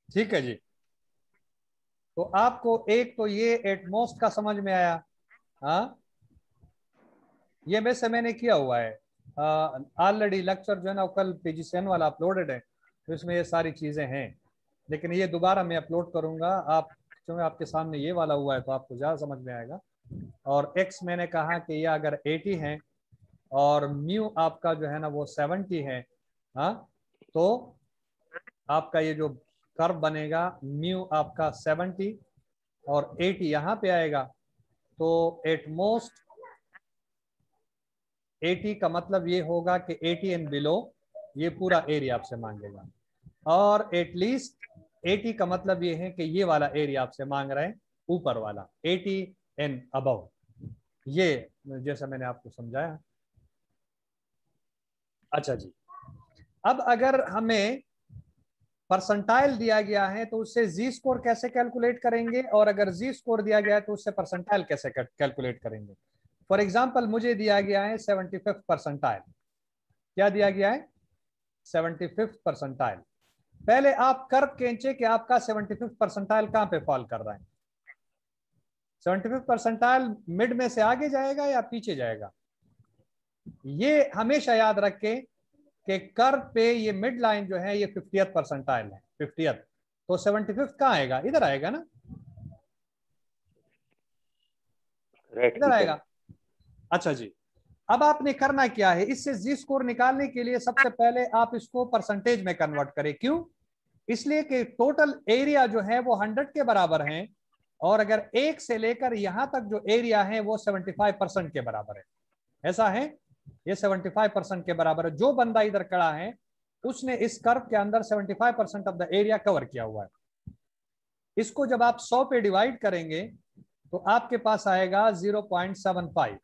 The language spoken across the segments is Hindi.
ठीक है जी। तो आपको एक तो ये एटमोस्ट का समझ में आया। हाँ, ये वैसे मैंने किया हुआ है ऑलरेडी, लेक्चर जो है ना कल पीजीसीएन वाला अपलोडेड है, तो इसमें ये सारी चीजें हैं। लेकिन ये दोबारा मैं अपलोड करूंगा। आप क्योंकि आपके सामने ये वाला हुआ है तो आपको ज्यादा समझ में आएगा। और एक्स मैंने कहा कि ये अगर 80 है और म्यू आपका जो है ना वो 70 है, हाँ, तो आपका ये जो कर्व बनेगा म्यू आपका 70 और 80 यहाँ पे आएगा। तो एट मोस्ट 80 का मतलब ये होगा कि 80 एंड बिलो ये पूरा एरिया आपसे मांगेगा। और एटलीस्ट 80 का मतलब ये है कि ये वाला एरिया आपसे मांग रहे हैं, ऊपर वाला 80 एंड अबव। ये जैसा मैंने आपको समझाया। अच्छा जी। अब अगर हमें परसेंटाइल दिया गया है तो उससे जी स्कोर कैसे कैलकुलेट करेंगे, और अगर जी स्कोर दिया गया है तो उससे परसेंटाइल कैसे कैलकुलेट करेंगे। फॉर एग्जाम्पल मुझे दिया गया है 75th परसेंटाइल। क्या दिया गया है? 75th percentile. पहले आप कर्व खींचे कि आपका 75th परसेंटाइल कहां पे फॉल कर रहा है। 75th परसेंटाइल मिड में से आगे जाएगा या पीछे जाएगा। ये हमेशा याद रखें कि कर्व पे ये मिड लाइन जो है ये 50th परसेंटाइल है, 50th। तो 75th कहां आएगा? इधर आएगा ना, राइट इधर टीचर। आएगा। अच्छा जी। अब आपने करना क्या है, इससे जी स्कोर निकालने के लिए सबसे पहले आप इसको परसेंटेज में कन्वर्ट करें। क्यों? इसलिए कि टोटल एरिया जो है वो 100 के बराबर है, और अगर एक से लेकर यहां तक जो एरिया है वो 75% के बराबर है। ऐसा है, ये 75% के बराबर है। जो बंदा इधर खड़ा है उसने इस कर्व के अंदर 75% ऑफ द एरिया कवर किया हुआ है। इसको जब आप 100 पे डिवाइड करेंगे तो आपके पास आएगा 0.75।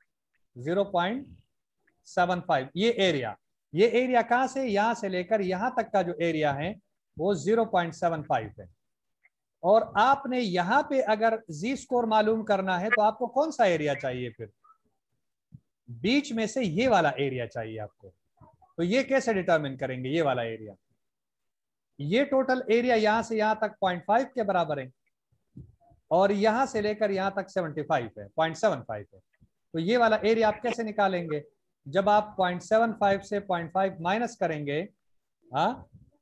0.75 ये एरिया कहां से, यहां से लेकर यहां तक का जो एरिया है वो 0.75 है। और आपने यहां पे अगर जी स्कोर मालूम करना है तो आपको कौन सा एरिया चाहिए? फिर बीच में से ये वाला एरिया चाहिए आपको। तो ये कैसे डिटरमिन करेंगे? ये वाला एरिया, ये टोटल एरिया यहां से यहां तक 0.5 के बराबर है, और यहां से लेकर यहां तक 75 है, 0.75 है। तो ये वाला एरिया आप कैसे निकालेंगे? जब आप 0.75 से 0.5 माइनस करेंगे, हाँ,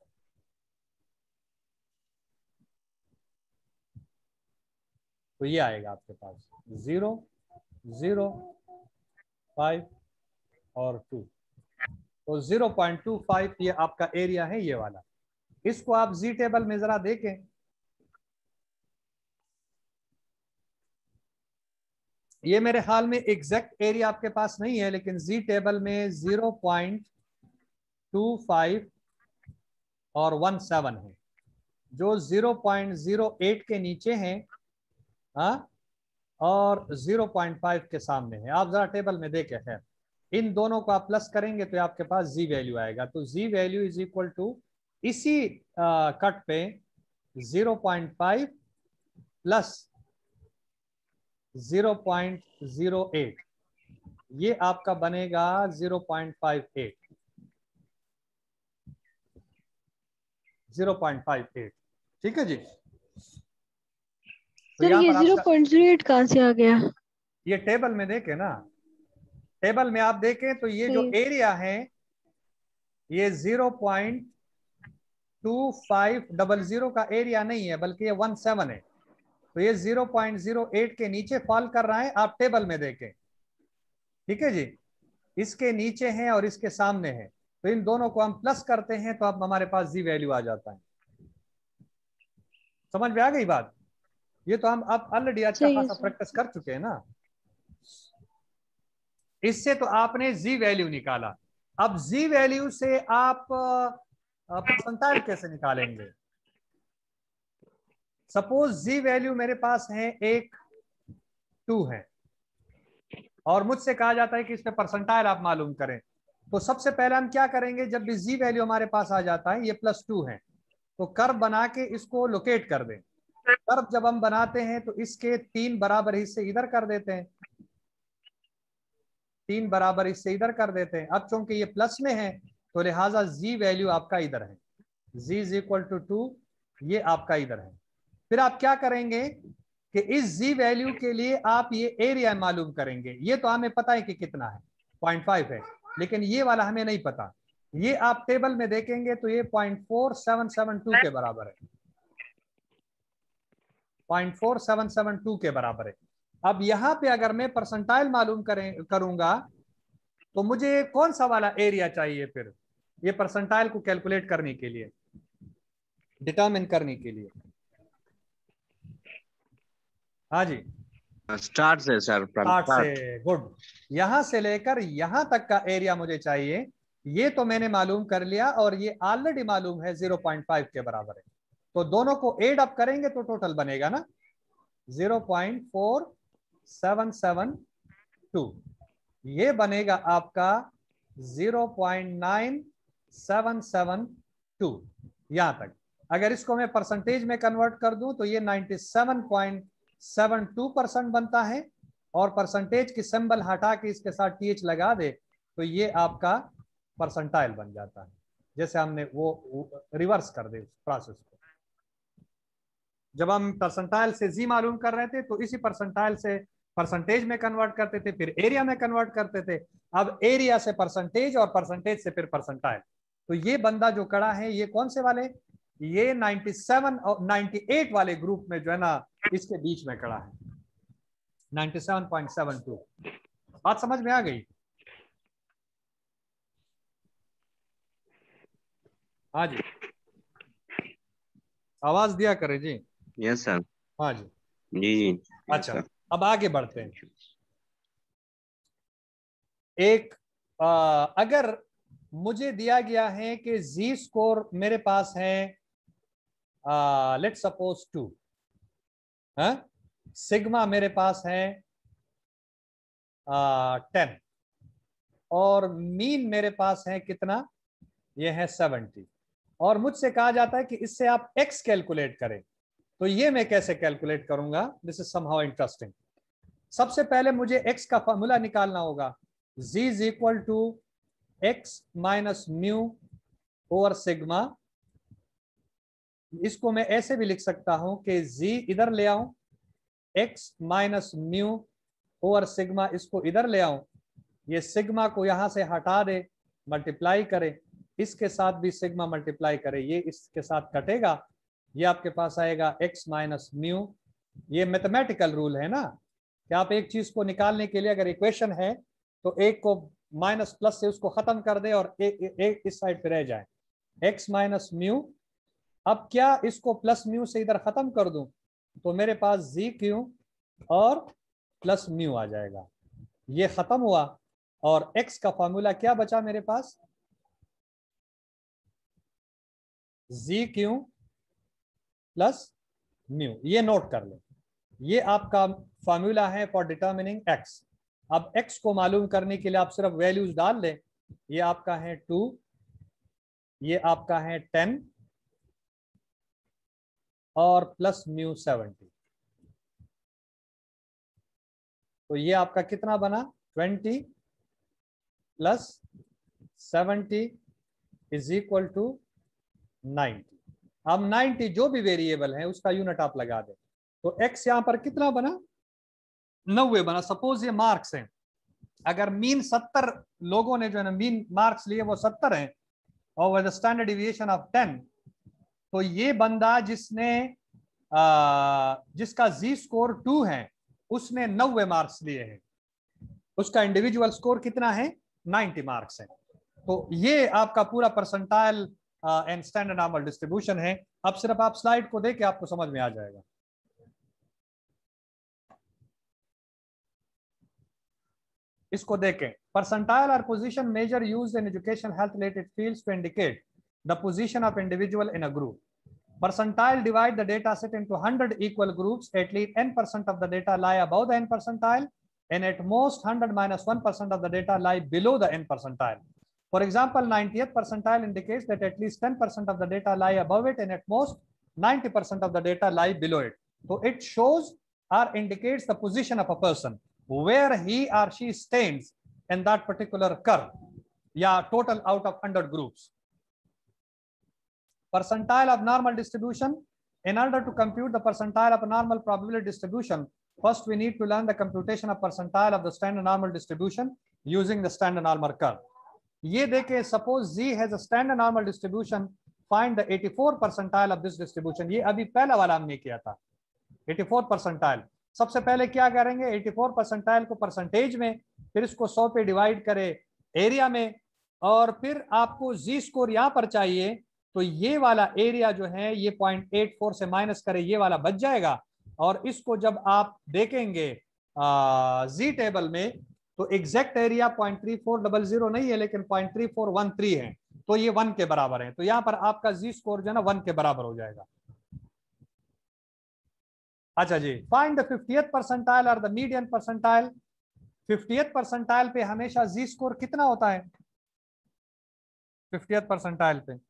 तो ये आएगा आपके पास 0, 0, 5 और 2। तो 0.25 ये आपका एरिया है, ये वाला। इसको आप जी टेबल में जरा देखें। ये मेरे ख्याल में एग्जैक्ट एरिया आपके पास नहीं है, लेकिन जी टेबल में 0.25 और 17 है। जो 0.08 के नीचे है, हाँ, और 0.5 के सामने है। आप जरा टेबल में देखें। खैर, इन दोनों को आप प्लस करेंगे तो आपके पास जी वैल्यू आएगा। तो Z value is equal to इसी कट पे 0.5 प्लस 0.08, ये आपका बनेगा 0.58। 0.58, ठीक है जी। तो सर यहां ये पर जीरो आपका, पॉइंट जीरो एट कहाँ से आ गया? ये टेबल में देखें ना, टेबल में आप देखें तो ये जो सही। एरिया है ये 0.2500 का एरिया नहीं है, बल्कि ये 17 है। तो ये 0.08 के नीचे फॉल कर रहा है, आप टेबल में देखें। ठीक है जी। इसके नीचे है और इसके सामने है, तो इन दोनों को हम प्लस करते हैं तो अब हमारे पास जी वैल्यू आ जाता है। समझ में आ गई बात? ये तो हम अब ऑलरेडी अच्छा सही है खासा सर। प्रैक्टिस कर चुके हैं ना। इससे तो आपने जी वैल्यू निकाला। अब जी वैल्यू से आप परसेंटाइल कैसे निकालेंगे? सपोज जी वैल्यू मेरे पास है एक 2 है, और मुझसे कहा जाता है कि इस पे परसेंटाइल आप मालूम करें। तो सबसे पहले हम क्या करेंगे, जब भी जी वैल्यू हमारे पास आ जाता है, ये +2 है, तो कर्व बना के इसको लोकेट कर दें। कर्व जब हम बनाते हैं तो इसके 3 बराबर हिस्से इधर कर देते हैं, 3 बराबर हिस्से इधर कर देते हैं। अब चूंकि ये प्लस में है तो लिहाजा जी वैल्यू आपका इधर है, जी इज इक्वल टू 2 ये आपका इधर है। फिर आप क्या करेंगे कि इस जी वैल्यू के लिए आप ये एरिया मालूम करेंगे। ये तो हमें पता है कि कितना है, 0.5 है, लेकिन ये वाला हमें नहीं पता। ये आप टेबल में देखेंगे तो ये 0.4772 के बराबर है, 0.4772 के बराबर है। अब यहां पे अगर मैं परसेंटाइल मालूम करूंगा तो मुझे कौन सा वाला एरिया चाहिए फिर ये परसेंटाइल को कैलकुलेट करने के लिए, डिटरमिन करने के लिए? हाँ जी, स्टार्ट से सर, स्टार्ट से। गुड। यहां से लेकर यहां तक का एरिया मुझे चाहिए। ये तो मैंने मालूम कर लिया और ये ऑलरेडी मालूम है 0.5 के बराबर है। तो दोनों को एड अप करेंगे तो टोटल बनेगा ना 0.4772। ये बनेगा आपका 0.9772 यहां तक। अगर इसको मैं परसेंटेज में कन्वर्ट कर दूं तो ये 97.72% बनता है, और परसेंटेज की सिंबल हटा के इसके साथ टीएच लगा दे तो ये आपका परसेंटाइल बन जाता है। जैसे हमने वो रिवर्स कर दे प्रोसेस को। जब हम परसेंटाइल से जी मालूम कर रहे थे तो इसी परसेंटाइल से परसेंटेज में कन्वर्ट करते थे, फिर एरिया में कन्वर्ट करते थे। अब एरिया से परसेंटेज और परसेंटेज से फिर परसेंटाइल। तो ये बंदा जो खड़ा है ये कौन से वाले, ये 97 और 98 वाले ग्रुप में जो है ना, इसके बीच में खड़ा है 97.72। बात समझ में आ गई? हाँ जी, आवाज दिया करे जी। Yes sir. हाँ जी जी जी। अच्छा, अब आगे बढ़ते हैं। एक अगर मुझे दिया गया है कि जी स्कोर मेरे पास है लेट्स सपोज 2, सिग्मा मेरे पास है 10, और मीन मेरे पास है कितना, ये है 70, और मुझसे कहा जाता है कि इससे आप एक्स कैलकुलेट करें। तो ये मैं कैसे कैलकुलेट करूंगा? This is somehow interesting. सबसे पहले मुझे एक्स का फॉर्मूला निकालना होगा। z is equal to X minus mu over sigma. इसको मैं ऐसे भी लिख सकता हूं कि z इधर ले आऊं, X minus mu over sigma इसको इधर ले आऊं, ये सिग्मा को यहां से हटा दे, मल्टीप्लाई करे, इसके साथ भी सिग्मा मल्टीप्लाई करे, ये इसके साथ कटेगा, ये आपके पास आएगा एक्स माइनस म्यू। ये मैथमेटिकल रूल है ना कि आप एक चीज को निकालने के लिए अगर इक्वेशन है तो एक को माइनस प्लस से उसको खत्म कर दे और एक इस साइड पे रह जाए, एक्स माइनस म्यू। अब क्या इसको प्लस म्यू से इधर खत्म कर दूं तो मेरे पास जी क्यू और प्लस म्यू आ जाएगा, ये खत्म हुआ, और x का फॉर्मूला क्या बचा मेरे पास, जी क्यू प्लस म्यू। ये नोट कर ले, ये आपका फॉर्मूला है फॉर डिटर्मिनिंग x। अब x को मालूम करने के लिए आप सिर्फ वैल्यूज डाल लें। ये आपका है 2, ये आपका है 10 और प्लस म्यू 70। तो ये आपका कितना बना, 20 प्लस 70 इज इक्वल टू 90। अब 90 जो भी वेरिएबल है उसका यूनिट आप लगा दें, तो x यहां पर कितना बना, 90 बना। सपोज ये मार्क्स हैं, अगर मीन 70 लोगों ने जो है ना मीन मार्क्स लिए वो 70 हैं और विद स्टैंडर्ड डिविएशन ऑफ 10, तो ये बंदा जिसका जी स्कोर 2 है उसने 90 मार्क्स लिए हैं, उसका इंडिविजुअल स्कोर कितना है, 90 मार्क्स है। तो ये आपका पूरा percentile and standard normal distribution है। अब सिर्फ आप स्लाइड को देख के आपको समझ में आ जाएगा। इसको देखें, percentile are position measure used in education health related fields to indicate the position of individual in a group. Percentile divide the data set into 100 equal groups. At least n% of the data lie above the n percentile, and at most 100 minus 1% of the data lie below the n percentile. For example, 90th percentile indicates that at least 10% of the data lie above it, and at most 90% of the data lie below it. So it shows or indicates the position of a person where he or she stands in that particular curve. Yeah, total out of 100 groups. Percentile of normal distribution In order to compute the percentile of a normal probability distribution, first we need to learn the computation of percentile of the standard normal distribution using the standard normal curve. ये देखें, suppose Z has a standard normal distribution, find the 84 percentile of this distribution. ये अभी पहला वाला हमने किया था, 84 percentile. सबसे पहले क्या करेंगे, 84 परसेंटाइल को परसेंटेज में, फिर इसको 100 पे डिवाइड करें एरिया में, और फिर आपको जी स्कोर यहां पर चाहिए, तो ये वाला एरिया जो है ये 0.84 से माइनस करें, ये वाला बच जाएगा। और इसको जब आप देखेंगे जी टेबल में, तो एग्जैक्ट एरिया 0.3400 नहीं है, लेकिन 0.3413 है, तो ये 1 के बराबर है। तो यहां पर आपका जी स्कोर जो है ना 1 के बराबर हो जाएगा। अच्छा जी, फाइंड द 50th परसेंटाइल और the median percentile. 50th percentile पे हमेशा जी स्कोर कितना होता है? 50th परसेंटाइल पे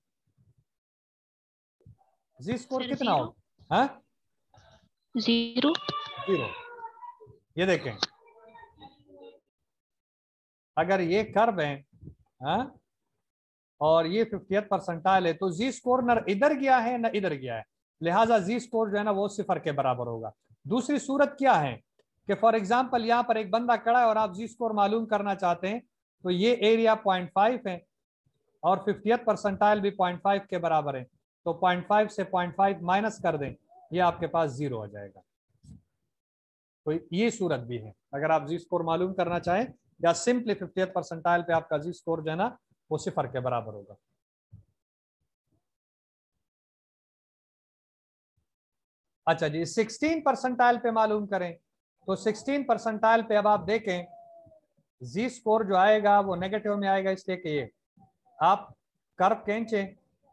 जी स्कोर कितना होता है? 0। ये देखें, अगर ये कर्व है और ये 50th परसेंटाइल है, तो जी स्कोर न इधर गया है न इधर गया है, लिहाजा जी स्कोर जो है ना वो 0 के बराबर होगा। दूसरी सूरत क्या है कि फॉर एग्जांपल यहां पर एक बंदा खड़ा है और आप जी स्कोर मालूम करना चाहते हैं, तो ये एरिया 0.5 है और 50th परसेंटाइल भी 0.5 के बराबर है, तो 0.5 से 0.5 माइनस कर दें, ये आपके पास 0 आ जाएगा। तो ये सूरत भी है, अगर आप जी स्कोर मालूम करना चाहें, या सिंपली 50th परसेंटाइल पे आपका जी स्कोर जो है ना वो 0 के बराबर होगा। अच्छा जी, 16 परसेंटाइल पे मालूम करें, तो 16 परसेंटाइल पे अब आप देखें जी स्कोर जो आएगा वो नेगेटिव में आएगा, इसलिए कि ये आप कर्व खींचे,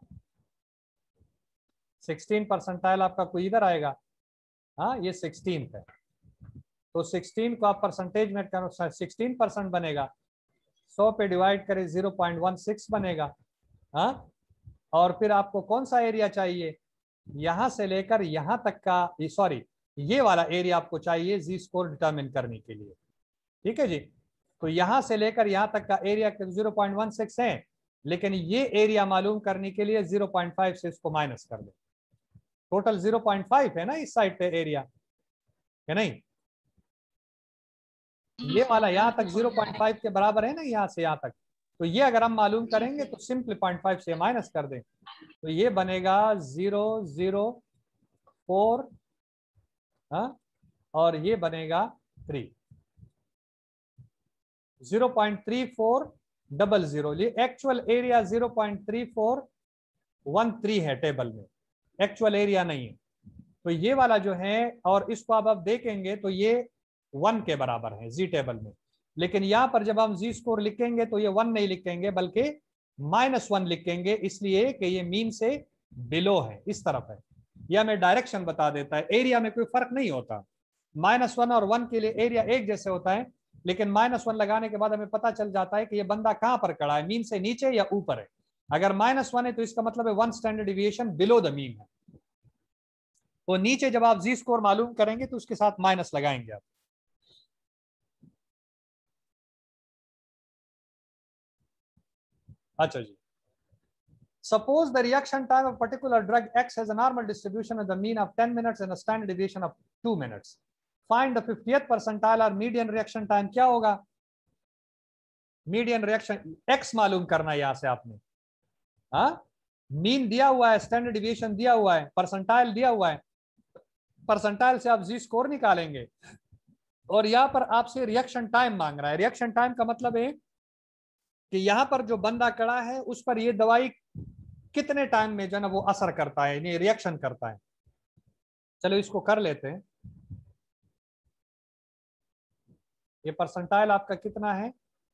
16 परसेंटाइल आपका कोई इधर आएगा, हाँ ये 16 है, तो 16 को आप परसेंटेज में करो, 16% बनेगा, 100 पे डिवाइड करें 0.16 बनेगा। हाँ, और फिर आपको कौन सा एरिया चाहिए, यहां से लेकर यहां तक का, सॉरी ये वाला एरिया आपको चाहिए जी स्कोर डिटरमिन करने के लिए। ठीक है जी, तो यहां से लेकर यहां तक का एरिया 0.16 है, लेकिन ये एरिया मालूम करने के लिए 0.5 से इसको माइनस कर दे, टोटल 0.5 है ना इस साइड पे एरिया, है नहीं? ये वाला यहाँ तक 0.5 के बराबर है ना, यहाँ से यहाँ तक, तो ये अगर हम मालूम करेंगे तो सिंपली 0.5 से माइनस कर दें, तो ये बनेगा 0.004, और ये बनेगा 3, 0.3400। ये एक्चुअल एरिया 0.3413 है टेबल में, एक्चुअल एरिया नहीं है। तो ये वाला जो है, और इसको अब देखेंगे तो ये 1 के बराबर है जी टेबल में, लेकिन यहां पर जब हम जी स्कोर लिखेंगे तो ये 1 नहीं लिखेंगे बल्कि -1 लिखेंगे, इसलिए कि ये मीन से बिलो है, इस तरफ है। यह हमें डायरेक्शन बता देता है, एरिया में कोई फर्क नहीं होता, -1 और 1 के लिए एरिया एक जैसे होता है, लेकिन -1 लगाने के बाद हमें पता चल जाता है कि ये बंदा कहां पर खड़ा है, मीन से नीचे या ऊपर है। अगर -1 है तो इसका मतलब है 1 standard deviation below the mean है, तो नीचे जब आप जी स्कोर मालूम करेंगे तो उसके साथ माइनस लगाएंगे आप। अच्छा जी, suppose the reaction time of particular drug X has a normal distribution of the mean of 10 minutes and a standard deviation of 2 minutes. Find the 50th percentile or median reaction time। क्या होगा, मीडियन रिएक्शन X मालूम करना है यहां से आपने, हाँ मीन दिया हुआ है, स्टैंडर्ड डिविएशन दिया हुआ है, परसेंटाइल दिया हुआ है, परसेंटाइल से आप जी स्कोर निकालेंगे, और यहां पर आपसे रिएक्शन टाइम मांग रहा है। रिएक्शन टाइम का मतलब है कि यहां पर जो बंदा खड़ा है उस पर ये दवाई कितने टाइम में जो है ना वो असर करता है, यानी रिएक्शन करता है। चलो इसको कर लेते हैं, ये परसेंटाइल आपका कितना है,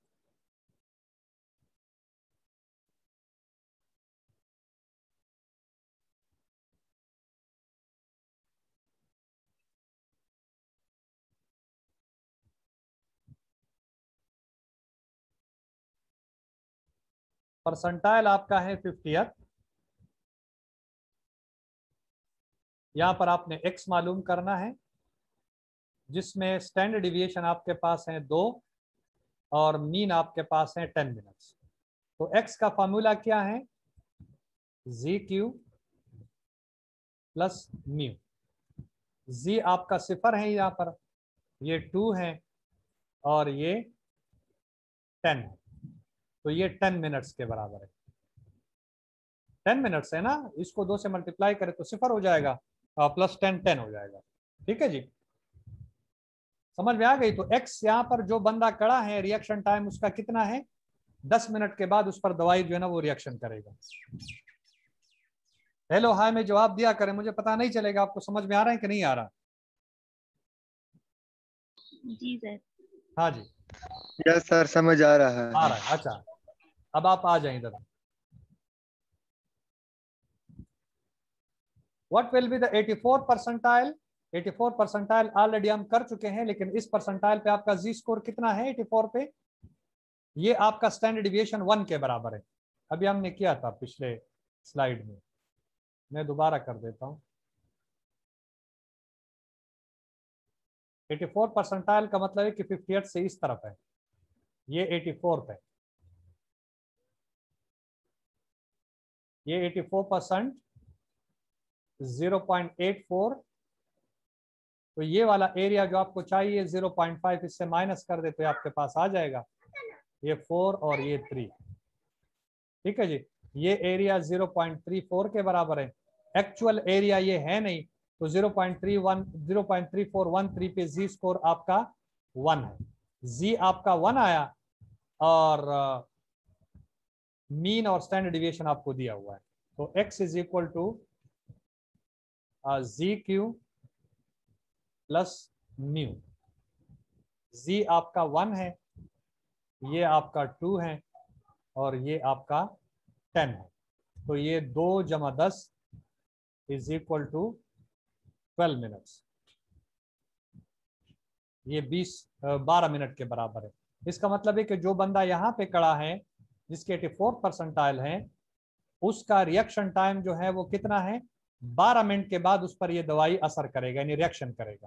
परसेंटाइल आपका है 50th। यहां पर आपने x मालूम करना है, जिसमें स्टैंडर्ड डिविएशन आपके पास है 2 और मीन आपके पास है 10 मिनट्स। तो x का फॉर्मूला क्या है, ZQ प्लस म्यू। जी आपका 0 है यहाँ पर, ये 2 है और ये 10 है, तो ये 10 मिनट्स के बराबर है। 10 मिनट्स है ना, इसको 2 से मल्टीप्लाई करें तो 0 हो जाएगा, प्लस 10 10 हो जाएगा। ठीक है जी, समझ में आ गई। तो x यहाँ पर जो बंदा खड़ा है, रिएक्शन टाइम उसका कितना है, 10 मिनट के बाद उस पर दवाई जो है ना वो रिएक्शन करेगा। हेलो हाय में जवाब दिया करें, मुझे पता नहीं चलेगा आपको समझ में आ रहा है कि नहीं आ रहा। जी सर। हाँ जी, यस सर, समझ आ रहा है। आ रहा है। अच्छा, अब आप आ जाए इधर। What will be the 84 percentile. 84 percentile already हम कर चुके हैं, लेकिन इस परसेंटाइल पे आपका जी स्कोर कितना है 84 पे, ये आपका स्टैंडर्ड डिविएशन 1 के बराबर है। अभी हमने किया था पिछले स्लाइड में, मैं दोबारा कर देता हूं। 84 परसेंटाइल का मतलब है कि 58 से इस तरफ है, ये 84 पे, ये 84% 0.84, तो ये वाला एरिया जो आपको चाहिए 0.5 इससे माइनस कर दे तो आपके पास आ जाएगा ये 4 और ये 3। ठीक है जी, ये एरिया 0.34 के बराबर है। एक्चुअल एरिया ये है नहीं, तो 0.3413 पे जी स्कोर आपका 1 है। जी आपका 1 आया और मीन और स्टैंडर्ड डिविएशन आपको दिया हुआ है, तो x is equal to Z Q plus mu. Z आपका 1 है, ये आपका 2 है और ये आपका 10 है, तो ये 2 जमा 10 इज इक्वल टू 12 मिनट्स, ये 12 मिनट के बराबर है। इसका मतलब है कि जो बंदा यहाँ पे खड़ा है जिसके 84 परसेंटाइल है, उसका रिएक्शन टाइम जो है वो कितना है, 12 मिनट के बाद उस पर ये दवाई असर करेगा, यानी रिएक्शन करेगा।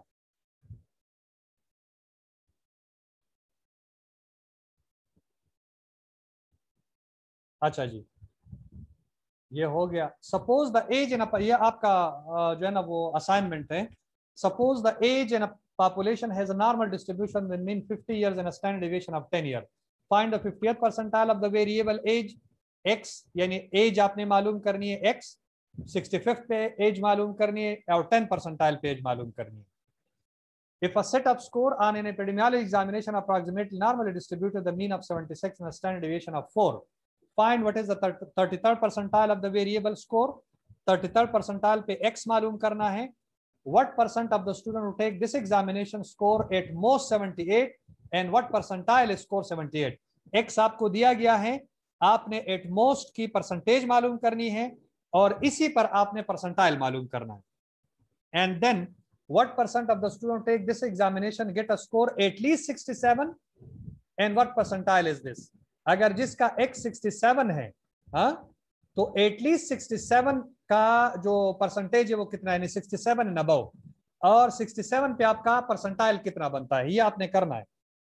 अच्छा जी, ये हो गया। सपोज द एज इन ये आपका जो है ना वो असाइनमेंट है। Suppose the age in population has a normal distribution with mean 50 years and a standard deviation of 10 years. Find the 50th percentile of the variable age x, यानी एज आपने मालूम करनी है x, 65th पे एज मालूम करनी है और 10 परसेंटाइल पे एज मालूम करनी है। If a set of score on an epidemiology examination approximately normally distributed the mean of 76 and a standard deviation of 4, find what is the 33rd percentile of the variable score. 33rd percentile पे x मालूम करना है। What percent of the student who take this examination score at most 78 and what percentile score 78? x आपको दिया गया है, आपने at most की परसेंटेज मालूम करनी है और इसी पर आपने परसेंटाइल मालूम करना है। And then what percent of the student take this examination get a score at least 67 and what percentile is this? अगर जिसका x 67 है, हाँ, तो एटलीस्ट 67 का जो परसेंटेज है वो कितना है, 67 एंड अबव, और 67 पे आपका परसेंटाइल कितना बनता है, ये आपने करना है।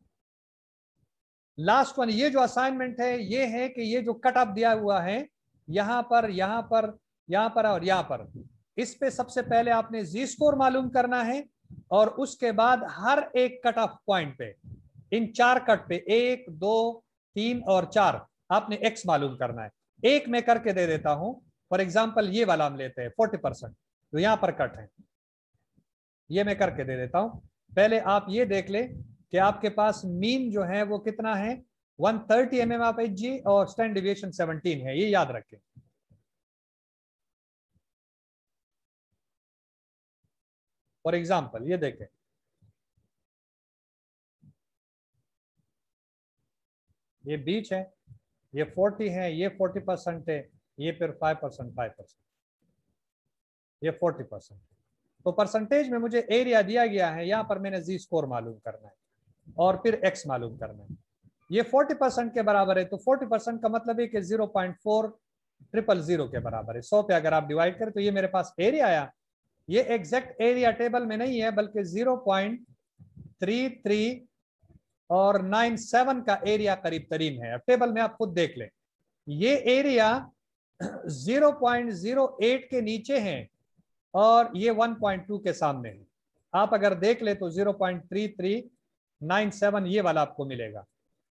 लास्ट वन, ये जो असाइनमेंट है ये है कि ये जो कट ऑफ दिया हुआ है यहां पर यहां पर यहां पर और यहां पर, इस पे सबसे पहले आपने जी स्कोर मालूम करना है और उसके बाद हर एक कट ऑफ पॉइंट पे, इन 4 कट पे 1 2 3 और 4 आपने एक्स मालूम करना है। एक मैं करके दे देता हूं, फॉर एग्जांपल ये वाला हम लेते हैं 40% जो यहां पर कट है, ये मैं करके दे देता हूं। पहले आप ये देख ले कि आपके पास मीन जो है वो कितना है, 130 mm ऑफ एचजी और स्टैंडर्ड डिविएशन 17 है, ये याद रखें। फॉर एग्जांपल ये देखें, ये बीच है, ये 40 है, ये 40% है, ये फिर 5%, ये 40%। तो परसेंटेज में मुझे एरिया दिया गया है, यहां पर मैंने जी स्कोर मालूम करना है और फिर एक्स मालूम करना है। ये 40% के बराबर है, तो 40% का मतलब है कि 0.4000 के बराबर है। 100 पे अगर आप डिवाइड करें तो ये मेरे पास एरिया आया। ये एग्जैक्ट एरिया टेबल में नहीं है बल्कि 0.33 और 97 का एरिया करीब तरीन है। टेबल में आप खुद देख लें, ये एरिया 0.08 के नीचे है और ये 1.2 के सामने है। आप अगर देख ले तो 0.3397 ये वाला आपको मिलेगा।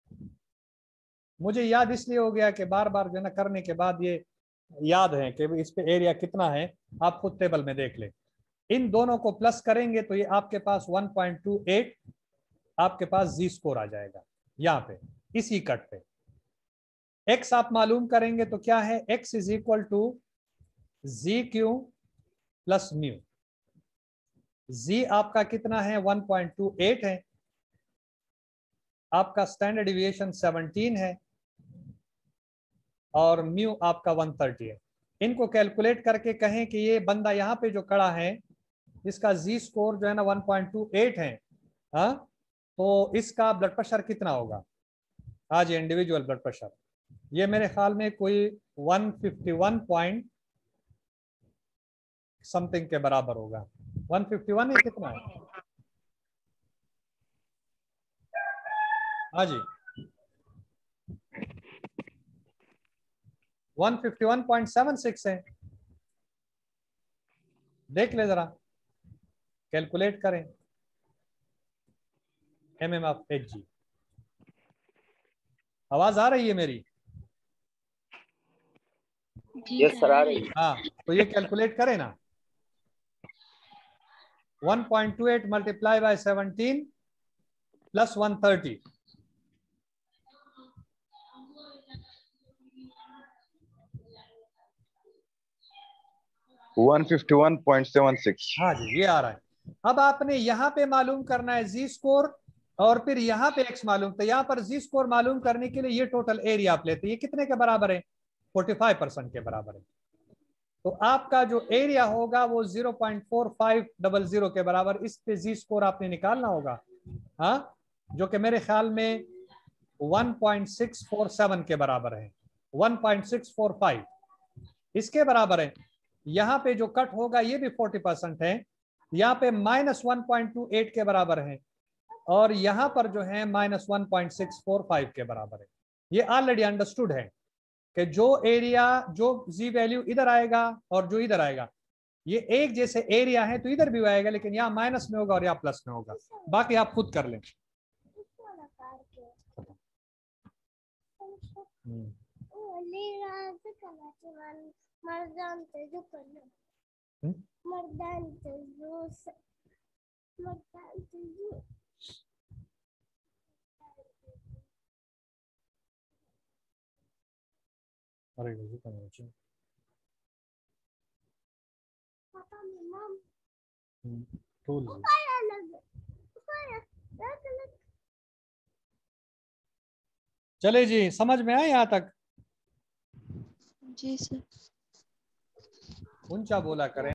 मुझे याद इसलिए हो गया कि बार बार जो है ना करने के बाद ये याद है कि इस पे एरिया कितना है, आप खुद टेबल में देख ले। इन दोनों को प्लस करेंगे तो ये आपके पास 1.28 आपके पास जी स्कोर आ जाएगा यहाँ पे इसी कट पे। एक्स आप मालूम करेंगे तो क्या है, X is equal to Z Q plus mu. Z आपका कितना है 1.28 है, आपका स्टैंडर्ड डिविएशन 17 है और म्यू आपका 130 है। इनको कैलकुलेट करके कहें कि ये बंदा यहाँ पे जो खड़ा है इसका जी स्कोर जो है ना 1.28 है, हाँ, तो इसका ब्लड प्रेशर कितना होगा आज इंडिविजुअल ब्लड प्रेशर? ये मेरे ख्याल में कोई 151 पॉइंट समथिंग के बराबर होगा। 151 है कितना है? हाँ जी 151.76 है। देख ले जरा, कैलकुलेट करें mmHg। आवाज आ रही है मेरी? यस सर आ रही है। हाँ, तो ये कैलकुलेट करें ना, 1.28 मल्टीप्लाई बाय 17 प्लस 130 151.76। हाँ जी ये आ रहा है। अब आपने यहाँ पे मालूम करना है जी स्कोर और फिर यहाँ पे एक्स मालूम, तो यहाँ पर जी स्कोर मालूम करने के लिए ये टोटल एरिया आप लेते हैं, ये कितने के बराबर है? 45% के बराबर है। तो आपका जो एरिया होगा वो 0.4500 के बराबर, इस पे जी स्कोर आपने निकालना होगा, हाँ, जो कि मेरे ख्याल में 1.647 के बराबर है, 1.645 इसके बराबर है। यहाँ पे जो कट होगा ये भी 40% है, यहाँ पे -1.28 के बराबर है और यहाँ पर जो है -1.645 के बराबर है। ये ऑलरेडी अंडरस्टूड है कि जो एरिया, जो जी वैल्यू इधर आएगा और जो इधर आएगा, ये एक जैसे एरिया है तो इधर भी आएगा, लेकिन यहाँ माइनस में होगा और यहाँ प्लस में होगा। बाकी आप खुद कर लें। अरे चले जी, समझ में आए यहाँ तक? जी सर। ऊंचा बोला करें।